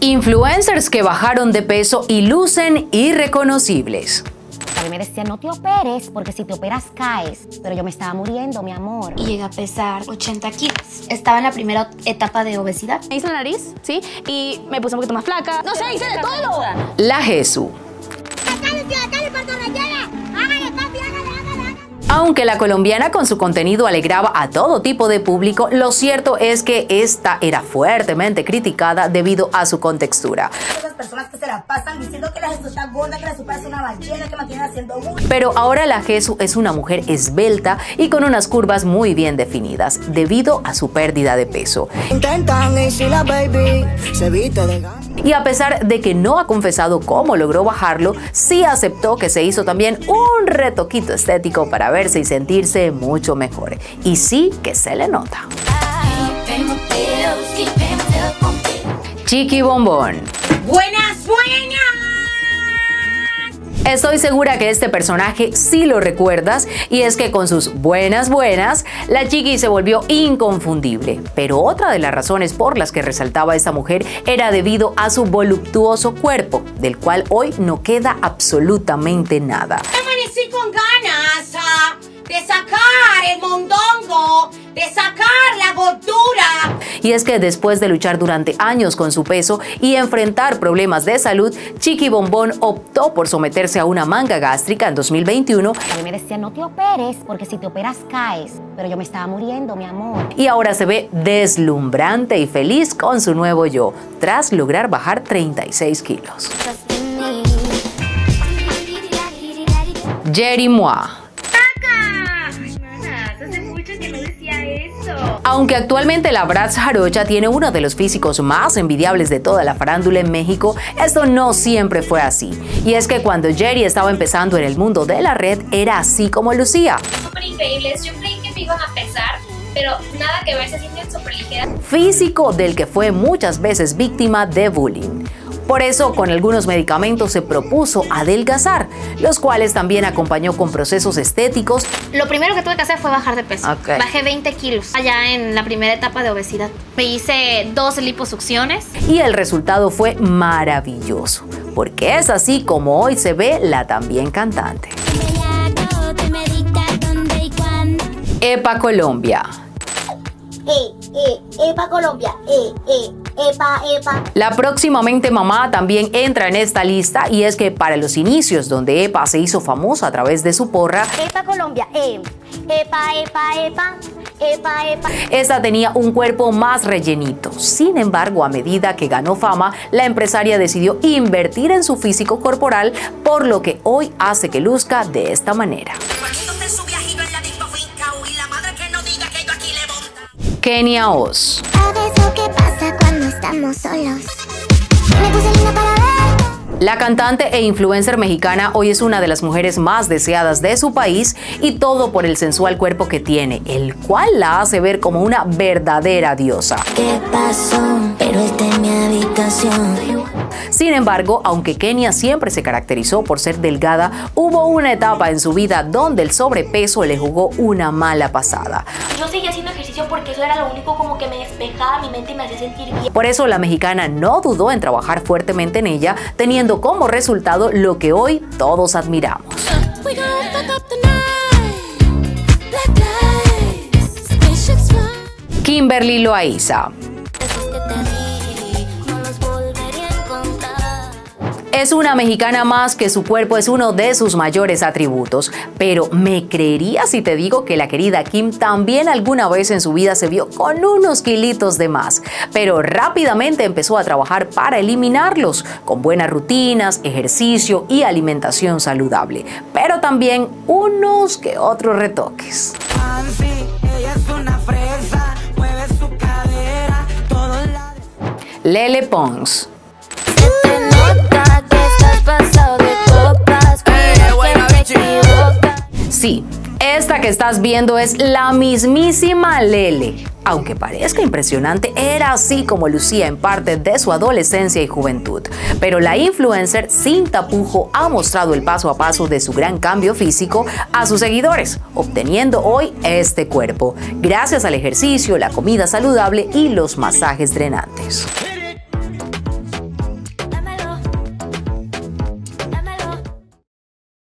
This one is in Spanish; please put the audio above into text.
Influencers que bajaron de peso y lucen irreconocibles. A mí me decían, no te operes, porque si te operas caes. Pero yo me estaba muriendo, mi amor. Y llegué a pesar 80 kilos. Estaba en la primera etapa de obesidad. Me hice la nariz, ¿sí? Y me puse un poquito más flaca. No sé, hice de todo. La Jesús. Aunque la colombiana con su contenido alegraba a todo tipo de público, lo cierto es que esta era fuertemente criticada debido a su contextura. Esas personas que se la pasan diciendo que la Jesús está gorda, que la Jesús parece una ballena, que mantiene haciendo mucho. Pero ahora la Jesús es una mujer esbelta y con unas curvas muy bien definidas debido a su pérdida de peso. Intentan y si la baby se viste de gana. Y a pesar de que no ha confesado cómo logró bajarlo, sí aceptó que se hizo también un retoquito estético para verse y sentirse mucho mejor. Y sí que se le nota. Chiqui Bombón. ¡Buenas, buenas! Estoy segura que este personaje sí lo recuerdas, y es que con sus buenas, la Chiqui se volvió inconfundible. Pero otra de las razones por las que resaltaba esta mujer era debido a su voluptuoso cuerpo, del cual hoy no queda absolutamente nada. Amanecí con ganas de sacar el mondongo, de sacar la gordura. Y es que después de luchar durante años con su peso y enfrentar problemas de salud, Chiqui Bombón optó por someterse a una manga gástrica en 2021. A mí me decían, no te operes, porque si te operas caes. Pero yo me estaba muriendo, mi amor. Y ahora se ve deslumbrante y feliz con su nuevo yo, tras lograr bajar 36 kilos. Jerry Mois. Aunque actualmente la Bratz Jarocha tiene uno de los físicos más envidiables de toda la farándula en México, esto no siempre fue así. Y es que cuando Jerry estaba empezando en el mundo de la red, era así como lucía. Súper increíbles. Yo creí que me iban a pesar, pero nada que ver, se sienten súper ligeras. Físico del que fue muchas veces víctima de bullying. Por eso, con algunos medicamentos se propuso adelgazar, los cuales también acompañó con procesos estéticos. Lo primero que tuve que hacer fue bajar de peso. Okay. Bajé 20 kilos allá en la primera etapa de obesidad. Me hice 2 liposucciones. Y el resultado fue maravilloso, porque es así como hoy se ve la también cantante. Epa Colombia. Epa Colombia, epa. La próximamente mamá también entra en esta lista, y es que para los inicios, donde Epa se hizo famosa a través de su porra, Epa Colombia, epa. esta tenía un cuerpo más rellenito. Sin embargo, a medida que ganó fama, la empresaria decidió invertir en su físico corporal, por lo que hoy hace que luzca de esta manera. Kenia Oz. ¿Sabes lo que pasa cuando estamos solos? Me puse linda para ver. La cantante e influencer mexicana hoy es una de las mujeres más deseadas de su país, y todo por el sensual cuerpo que tiene, el cual la hace ver como una verdadera diosa. ¿Qué pasó? Pero está en mi habitación. Sin embargo, aunque Kenia siempre se caracterizó por ser delgada, hubo una etapa en su vida donde el sobrepeso le jugó una mala pasada. Yo seguía haciendo ejercicio porque eso era lo único como que me despejaba mi mente y me hacía sentir bien. Por eso la mexicana no dudó en trabajar fuertemente en ella, teniendo como resultado lo que hoy todos admiramos. Kimberly Loaiza. Es una mexicana más que su cuerpo es uno de sus mayores atributos, pero ¿me creerías si te digo que la querida Kim también alguna vez en su vida se vio con unos kilitos de más? Pero rápidamente empezó a trabajar para eliminarlos, con buenas rutinas, ejercicio y alimentación saludable, pero también unos que otros retoques. Lele Pons. Sí, esta que estás viendo es la mismísima Lele. Aunque parezca impresionante, era así como lucía en parte de su adolescencia y juventud. Pero la influencer sin tapujo ha mostrado el paso a paso de su gran cambio físico a sus seguidores, obteniendo hoy este cuerpo, gracias al ejercicio, la comida saludable y los masajes drenantes.